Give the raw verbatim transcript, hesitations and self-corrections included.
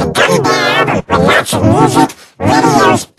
the Gummy Bear with lots of music, videos,